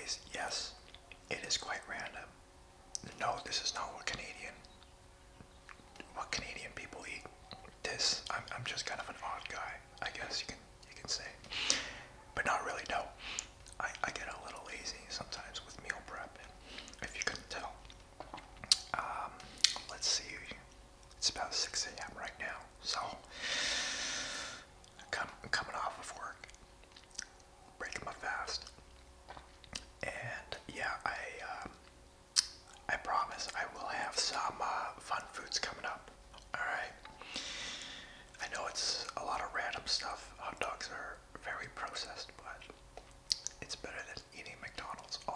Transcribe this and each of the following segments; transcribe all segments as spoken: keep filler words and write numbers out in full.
boys, yes, it is quite random. No, this is not what Canadian what Canadian people eat. This, I'm, I'm just kind of an odd guy, I guess you can you can say, but not really. No, I, I get a little lazy sometimes with meal prep, if you couldn't tell. Um, let's see, it's about six A M right now, so I'm coming off of work, breaking my fast, and yeah, I um, I promise I will have some uh, fun foods coming up. All right. I know it's a lot of random stuff. Hot dogs are very processed, but it's better than eating McDonald's all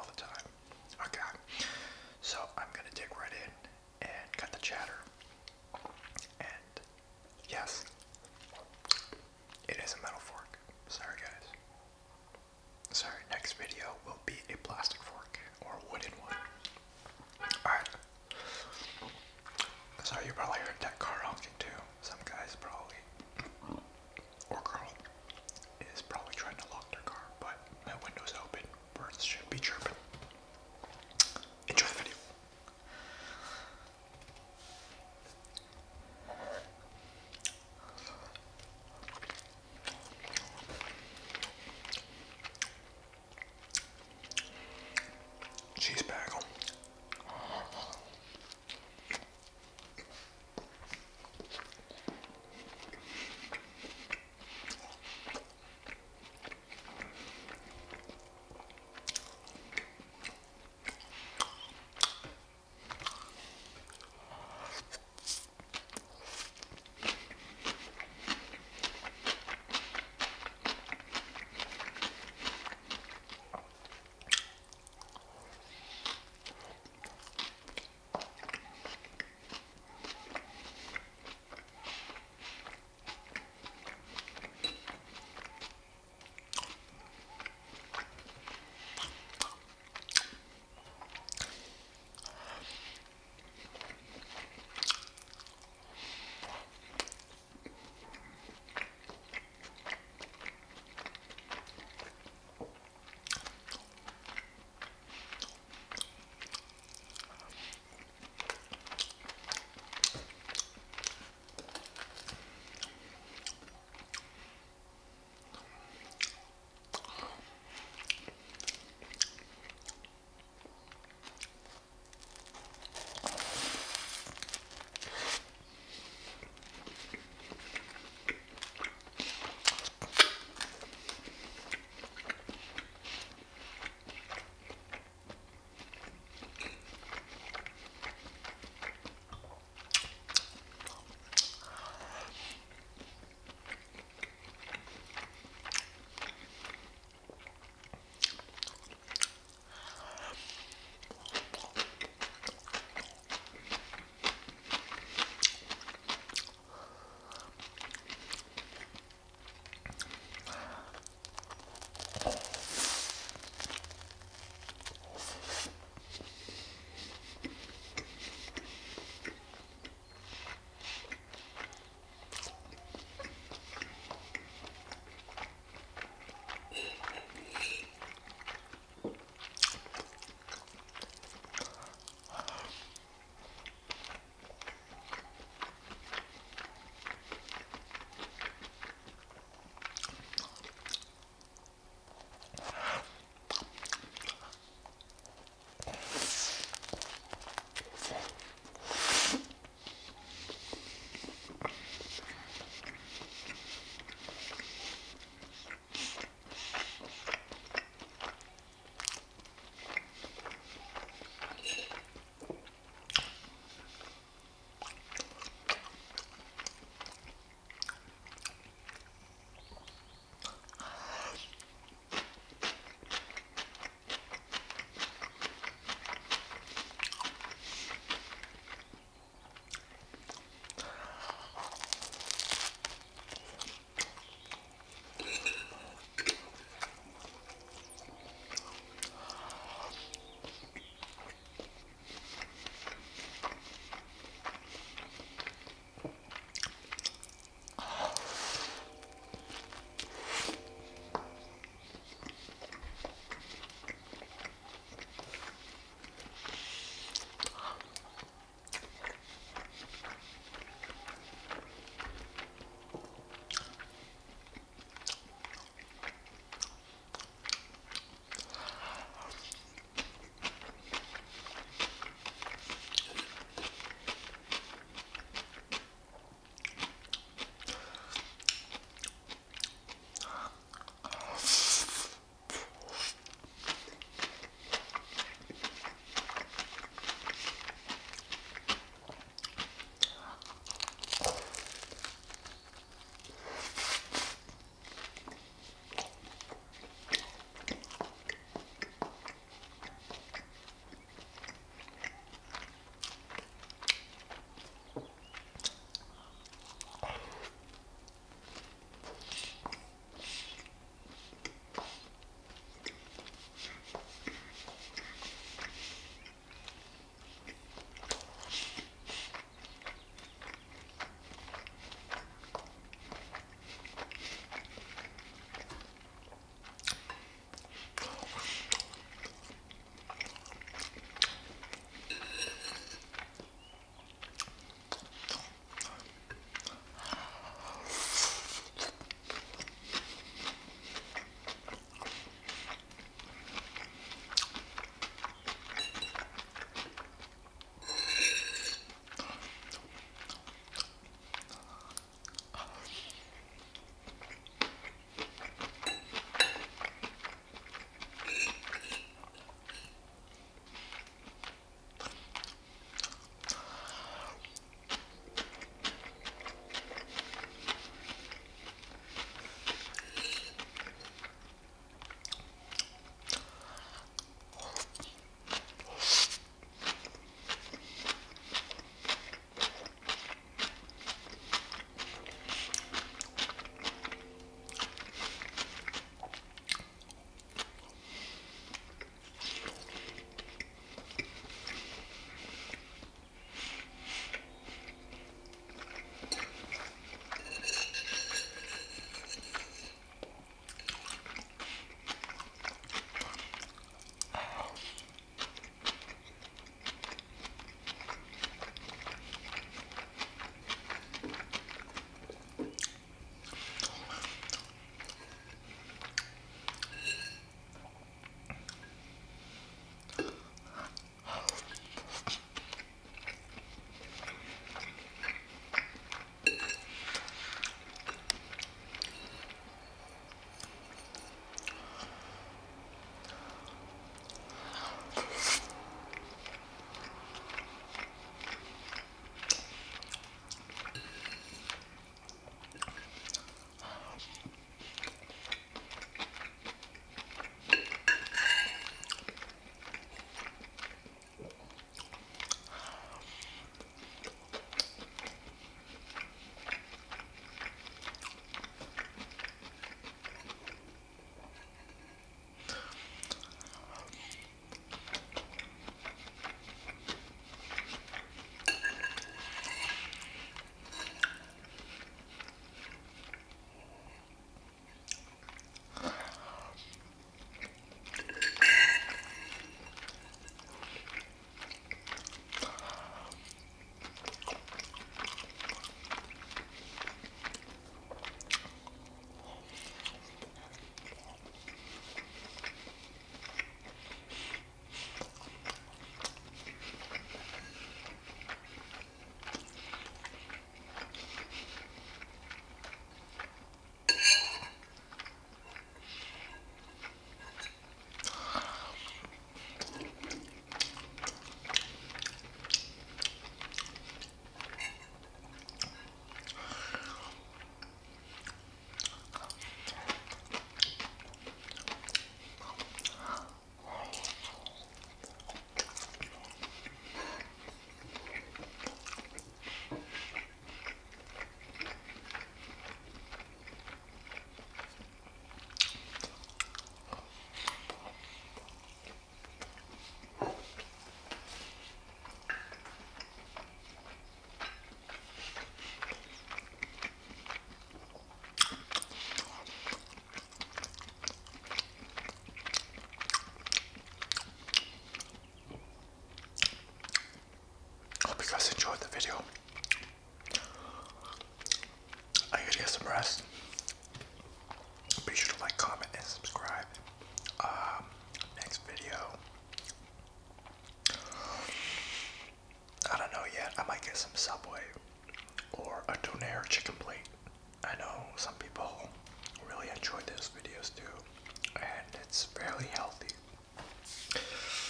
fairly healthy.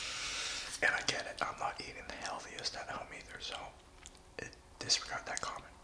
And I get it, I'm not eating the healthiest at home either, so it, disregard that comment.